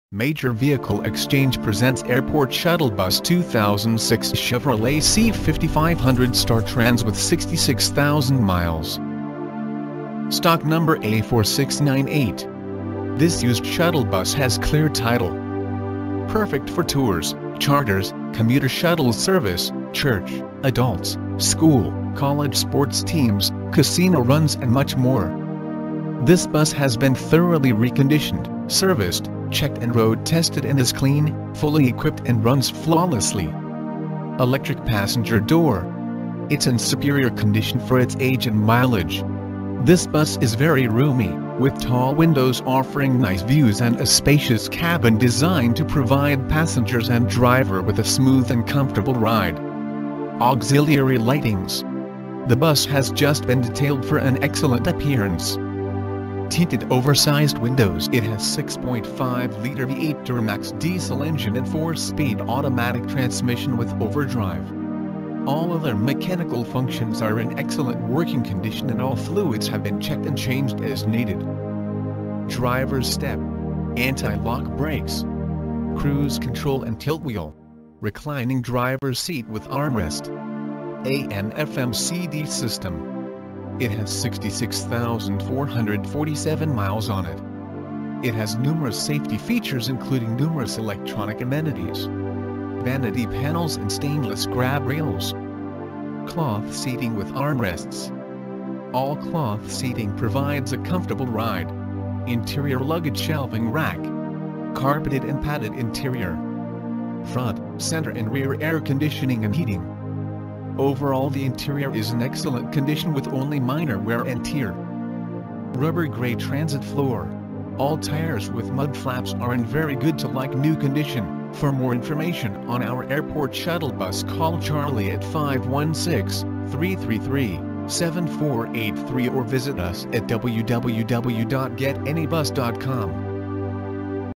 Major Vehicle Exchange presents Airport Shuttle Bus 2006 Chevrolet C5500 Startrans with 66,000 miles. Stock number A4698. This used shuttle bus has clear title. Perfect for tours, charters, commuter shuttle service, church, adults, school, college sports teams, casino runs and much more. This bus has been thoroughly reconditioned, serviced, checked and road tested and is clean, fully equipped and runs flawlessly. Electric passenger door. It's in superior condition for its age and mileage. This bus is very roomy, with tall windows offering nice views and a spacious cabin designed to provide passengers and driver with a smooth and comfortable ride. Auxiliary lightings. The bus has just been detailed for an excellent appearance. Tinted oversized windows. It has 6.5-liter V8 Duramax diesel engine and 4-speed automatic transmission with overdrive. All other mechanical functions are in excellent working condition and all fluids have been checked and changed as needed. Driver's step, anti-lock brakes, cruise control and tilt wheel, reclining driver's seat with armrest, AM/FM CD system. It has 66,447 miles on it. It has numerous safety features including numerous electronic amenities, vanity panels and stainless grab rails, cloth seating with armrests. All cloth seating provides a comfortable ride. Interior luggage shelving rack, carpeted and padded interior, front, center and rear air conditioning and heating. Overall, the interior is in excellent condition with only minor wear and tear. Rubber gray transit floor. All tires with mud flaps are in very good to like new condition. For more information on our airport shuttle bus, call Charlie at 516-333-7483 or visit us at www.getanybus.com.